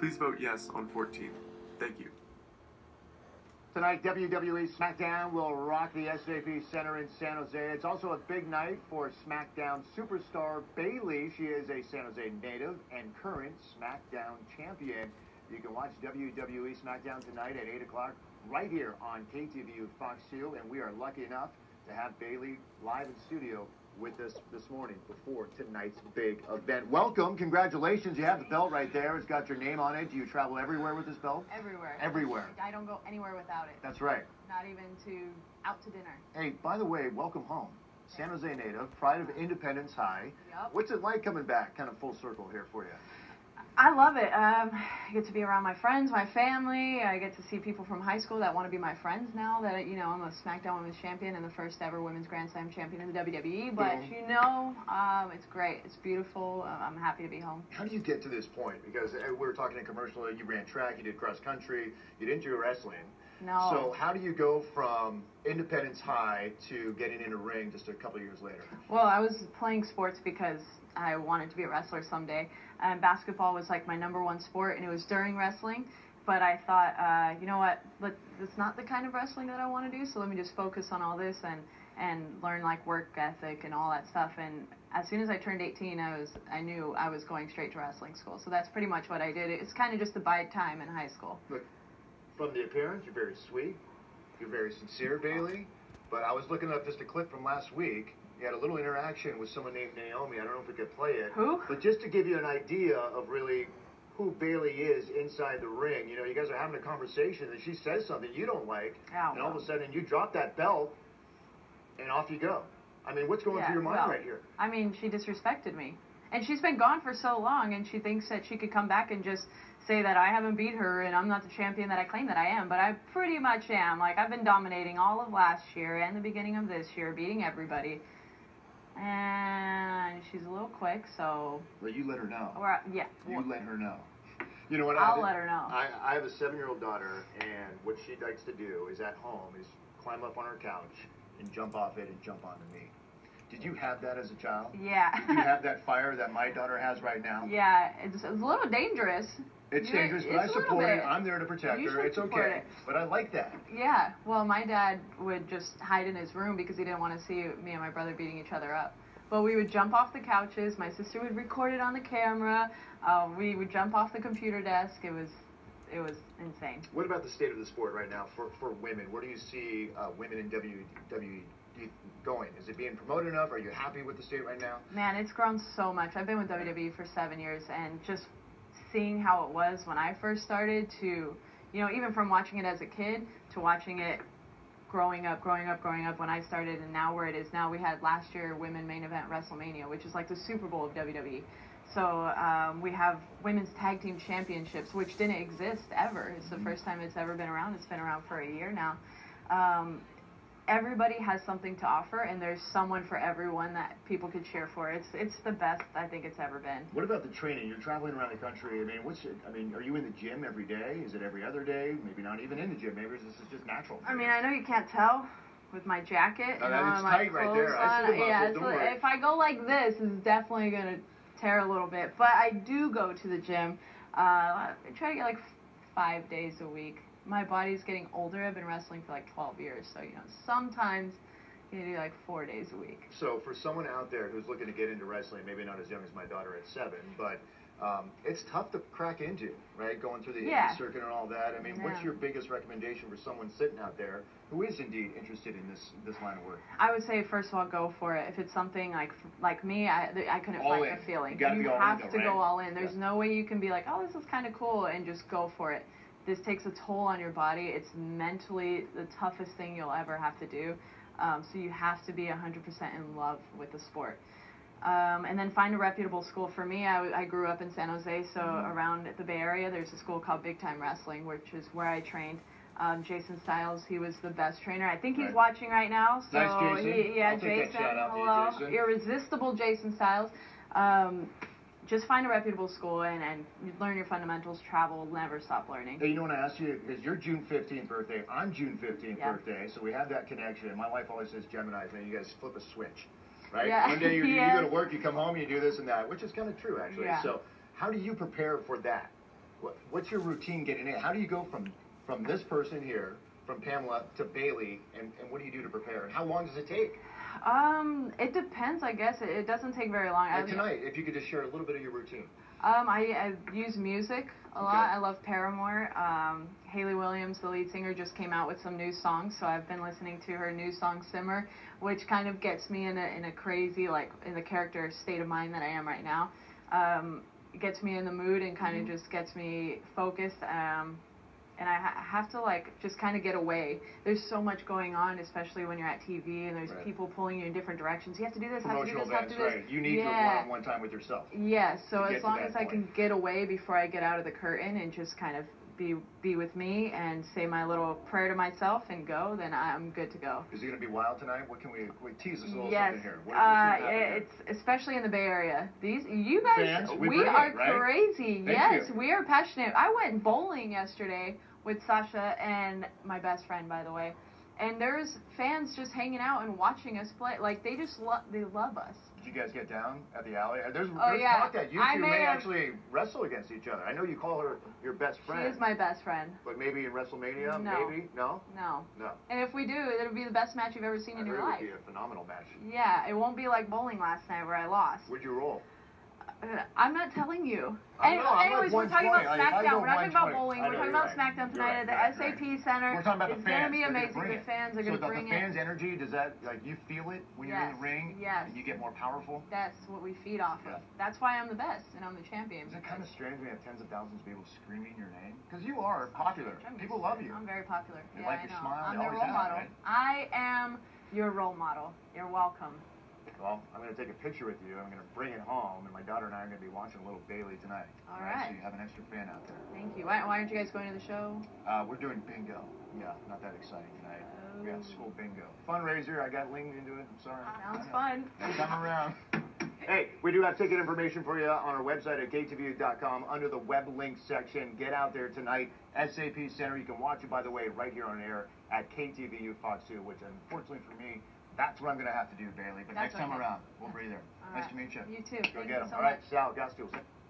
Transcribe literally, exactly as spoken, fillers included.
Please vote yes on fourteen. Thank you. Tonight, W W E SmackDown will rock the S A P Center in San Jose. It's also a big night for SmackDown superstar Bayley. She is a San Jose native and current SmackDown champion. You can watch W W E SmackDown tonight at eight o'clock right here on K T V U Fox two. And we are lucky enough to have Bayley live in studio with us this morning before tonight's big event. Welcome. Congratulations. You have the belt right there. It's got your name on it. Do you travel everywhere with this belt? Everywhere. Everywhere. I don't go anywhere without it. That's right. Not even to out to dinner. Hey, by the way, welcome home. San Jose native, pride of Independence High. Yep. What's it like coming back, kind of full circle here for you? I love it. Um, I get to be around my friends, my family. I get to see people from high school that want to be my friends now that, you know, I'm a SmackDown Women's Champion and the first ever Women's Grand Slam Champion in the W W E. But, Boom. you know, um, it's great. It's beautiful. Uh, I'm happy to be home. How do you get to this point? Because uh, we were talking in commercial, you ran track, you did cross country, you didn't do wrestling. No. So how do you go from Independence High to getting in a ring just a couple of years later? Well, I was playing sports because I wanted to be a wrestler someday. And basketball was like my number one sport, and it was during wrestling. But I thought, uh, you know what, let, it's not the kind of wrestling that I want to do, so let me just focus on all this and, and learn like work ethic and all that stuff. And as soon as I turned eighteen, I was I knew I was going straight to wrestling school. So that's pretty much what I did. It's kind of just to bide time in high school. Look, from the appearance, you're very sweet, you're very sincere, Bayley. But I was looking up just a clip from last week. You had a little interaction with someone named Naomi. I don't know if we could play it. Who? But just to give you an idea of really who Bayley is inside the ring, you know, you guys are having a conversation and she says something you don't like, Oh, and all of well. a sudden you drop that belt and off you go. I mean, what's going Yeah, through your mind well, right here? I mean, she disrespected me. And she's been gone for so long, and she thinks that she could come back and just say that I haven't beat her and I'm not the champion that I claim that I am. But I pretty much am. Like, I've been dominating all of last year and the beginning of this year, beating everybody. And she's a little quick, so... Well, you let her know. Or, yeah. You well, let her know. You know what? I'll I did, let her know. I, I have a seven-year-old daughter, and what she likes to do is at home is climb up on her couch and jump off it and jump onto me. Did you have that as a child? Yeah. Did you have that fire that my daughter has right now? Yeah, it's, it's a little dangerous. It's You- dangerous, but it's I a little support it. bit. I'm there to protect You her. should It's support okay. it. But I like that. Yeah, well, my dad would just hide in his room because he didn't want to see me and my brother beating each other up. But we would jump off the couches. My sister would record it on the camera. Uh, we would jump off the computer desk. It was, it was insane. What about the state of the sport right now for, for women? Where do you see uh, women in W W E going? Is it being promoted enough? Are you happy with the state right now? Man, it's grown so much. I've been with W W E for seven years, and just seeing how it was when I first started to, you know, even from watching it as a kid to watching it growing up, growing up, growing up when I started, and now where it is now. We had last year Women Main Event WrestleMania, which is like the Super Bowl of W W E. So um, we have Women's Tag Team Championships, which didn't exist ever. It's the first time it's ever been around. It's been around for a year now. Um, everybody has something to offer, and there's someone for everyone that people could cheer for. It's it's the best I think it's ever been. What about the training? You're traveling around the country. I mean, what's it, I mean, are you in the gym every day? Is it every other day? Maybe not even in the gym. Maybe this is just natural. I mean, I know you can't tell with my jacket No, and that- all it's my tight right clothes there. I see on. the muscles, Yeah, don't so worry. if I go like this, it's definitely gonna tear a little bit. But I do go to the gym. Uh, I try to get like five days a week. My body's getting older. I've been wrestling for like twelve years, so you know sometimes you do like four days a week. So for someone out there who's looking to get into wrestling, maybe not as young as my daughter at seven, but um, it's tough to crack into, right? Going through the Yeah. indie circuit and all that. I mean, what's Yeah. your biggest recommendation for someone sitting out there who is indeed interested in this this line of work? I would say first of all, go for it. If it's something like like me, I I couldn't All fight in. the feeling. You gotta be all in have though, to right? go all in. There's Yeah. no way you can be like, oh, this is kind of cool, and just go for it. This takes a toll on your body. It's mentally the toughest thing you'll ever have to do. Um, so you have to be one hundred percent in love with the sport. Um, and then find a reputable school. For me, I, I grew up in San Jose, so Mm-hmm. around the Bay Area, there's a school called Big Time Wrestling, which is where I trained. Um, Jason Styles, he was the best trainer. I think he's Right. watching right now. So Nice, Jason. He, yeah, I'll take that Jason, shout out to you, hello, Jason. irresistible Jason Styles. Um, just find a reputable school and, and learn your fundamentals. Travel, never stop learning. Hey, you know what I asked you? Because your June fifteenth birthday, I'm June fifteenth Yeah. birthday, so we have that connection. And my wife always says, Geminis, man, you guys flip a switch, right? Yeah. One day you, Yeah. you go to work, you come home, you do this and that, which is kind of true, actually. Yeah. So how do you prepare for that? what, what's your routine getting in? How do you go from from this person here, from Pamela to Bailey, and, and what do you do to prepare? And how long does it take? Um, it depends, I guess. It, it doesn't take very long. Like I, tonight, if you could just share a little bit of your routine. Um, I, I use music a Okay. lot. I love Paramore. Um, Hayley Williams, the lead singer, just came out with some new songs, so I've been listening to her new song "Simmer," which kind of gets me in a in a crazy, like, in the character state of mind that I am right now. Um, it gets me in the mood and kind of Mm-hmm. just gets me focused. Um, and I ha- have to, like, just kind of get away. There's so much going on, especially when you're at T V and there's Right. people pulling you in different directions. You have to do this, have to do Promotional this, have to events, do this. right? You need your Yeah. one-on-one time with yourself. Yes, so to get as to long that as I can point. get away before I get out of the curtain and just kind of be be with me and say my little prayer to myself and go, then I'm good to go. Is it going to be wild tonight? What can we, we tease us a little Yes, something here? What, what's uh, gonna happen here? it's especially in the Bay Area. These you guys, Fans, we we bring it, are right? crazy. Thank yes, you. we are passionate. I went bowling yesterday with Sasha and my best friend, by the way, and there's fans just hanging out and watching us play. Like they just love, they love us. Did you guys get down at the alley? There's, Oh, there's yeah. talk that you I two may may have- actually wrestle against each other. I know you call her your best She friend. is my best friend. But maybe in WrestleMania, No. maybe? No? No. No. And if we do, it'll be the best match you've ever seen I in heard your it would life. be a phenomenal match. Yeah, it won't be like bowling last night where I lost. Where'd you roll? Uh, I'm not telling you. I Any- know, I'm anyways, like we're talking about one twenty. Like, if I SmackDown. go We're not talking about one twenty, bowling. I We're know, talking you're about right. SmackDown You're tonight right, at the right, S A P right. Center. We're talking about it's the fans. gonna be They're gonna amazing. bring The it. fans are So gonna the, bring the fans' it. energy, does that, like, you feel it when you're in Yes, the ring? yes. And you get more powerful? That's what we feed off Yeah. of. That's why I'm the best and I'm the champion. Is it kind of strange when you have tens of thousands of people screaming your name? Because you are popular. I'm People used love to it. you. I'm very popular. They yeah, like I your know. smile. I'm They the always role have, model. right? I am your role model. You're welcome. Well, I'm going to take a picture with you. I'm going to bring it home, and my daughter and I are going to be watching a little Bailey tonight. All So right. you have an extra fan out there. Thank you. Why, why aren't you guys going to the show? Uh, we're doing bingo. Yeah, not that exciting tonight. We got Oh. school bingo. Fundraiser. I got linked into it. I'm sorry. Sounds I know. fun. Next time around. Hey, we do have ticket information for you on our website at K T V U dot com under the web link section. Get out there tonight. S A P Center. You can watch it, by the way, right here on air at K T V U Fox two, which unfortunately for me, that's what I'm going to have to do, Bailey. But That's next time okay. around, we'll be there. All nice right. to meet you. You too. Go Thank get you 'em. so All right, much. Sal, Gastiles.